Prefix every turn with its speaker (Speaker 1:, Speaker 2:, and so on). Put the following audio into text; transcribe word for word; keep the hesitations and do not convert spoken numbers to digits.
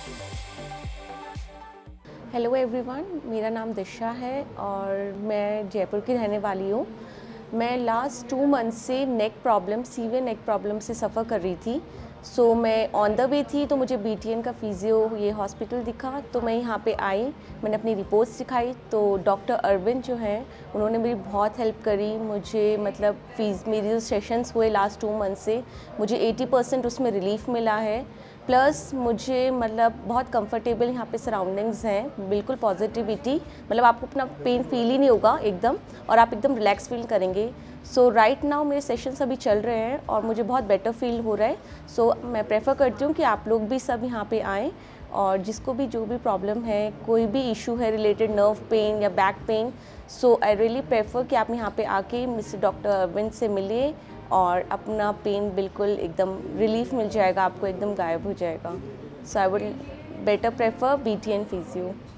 Speaker 1: Hello everyone, मेरा नाम दिशा है और मैं जयपुर की रहने वाली हूँ। मैं लास्ट टू मंथ से neck problem severe neck problem से सफ़र कर रही थी। सो so, मैं ऑन द वे थी तो मुझे बीटीएन का फिजियो ये हॉस्पिटल दिखा, तो मैं यहाँ पे आई। मैंने अपनी रिपोर्ट्स दिखाई तो डॉक्टर अरविंद जो हैं उन्होंने मेरी बहुत हेल्प करी। मुझे मतलब फीस मेरी जो सेशंस हुए लास्ट टू मंथ से मुझे अस्सी परसेंट उसमें रिलीफ मिला है। प्लस मुझे मतलब बहुत कंफर्टेबल यहाँ पे सराउंडिंग्स हैं, बिल्कुल पॉजिटिविटी, मतलब आपको अपना पेन फील ही नहीं होगा एकदम, और आप एकदम रिलैक्स फील करेंगे। सो राइट नाउ मेरे सेशंस अभी चल रहे हैं और मुझे बहुत बेटर फील हो रहा है। सो so, मैं प्रेफर करती हूँ कि आप लोग भी सब यहाँ पे आएँ, और जिसको भी जो भी प्रॉब्लम है, कोई भी इशू है रिलेटेड नर्व पेन या back pain, so I really prefer कि आप यहाँ पे आके मिस्टर डॉक्टर अरविंद से मिलिए और अपना पेन बिल्कुल एकदम रिलीफ मिल जाएगा, आपको एकदम गायब हो जाएगा। So I would better prefer BTN physio.